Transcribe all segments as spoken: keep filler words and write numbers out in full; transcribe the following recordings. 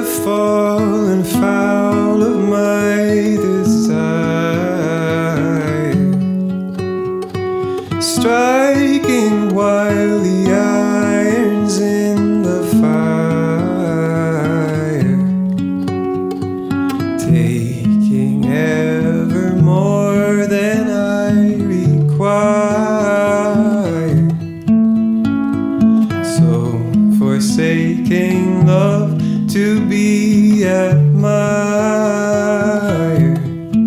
have fallen foul of my desire, striking while the iron's in the fire, taking ever more than I require, so forsaking love to be admired.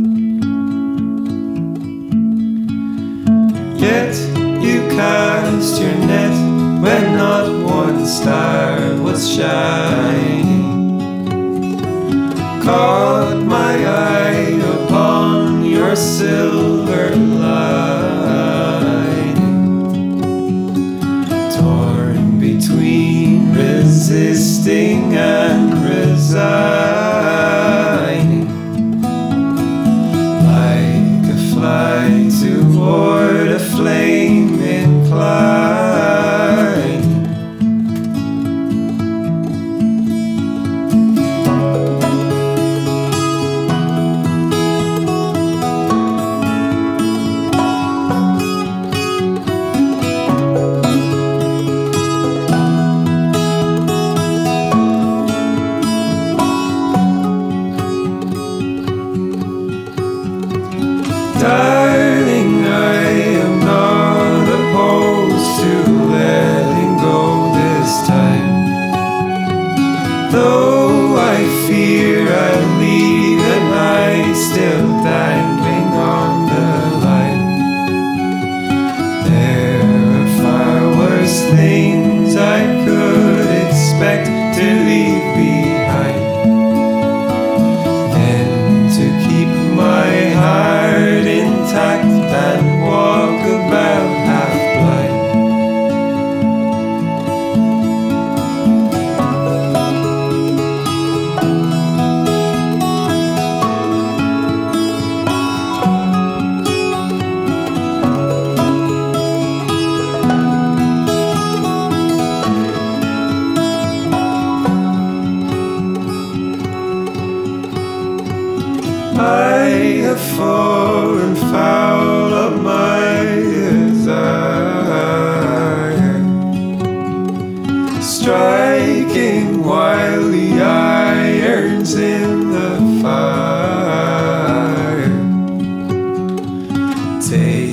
Yet you cast your net when not one star was shining, caught my eye upon your silver lining, torn between resisting and resigning, like a fly toward a flame inclined. Darling, I am not opposed to letting go this time, though I fear I'll leave a night still dangling on the line. There are far worse things I could expect to leave behind than to keep my heart intact and walk about half blind. I have fallen foul of my desire, striking while the iron's in the fire, take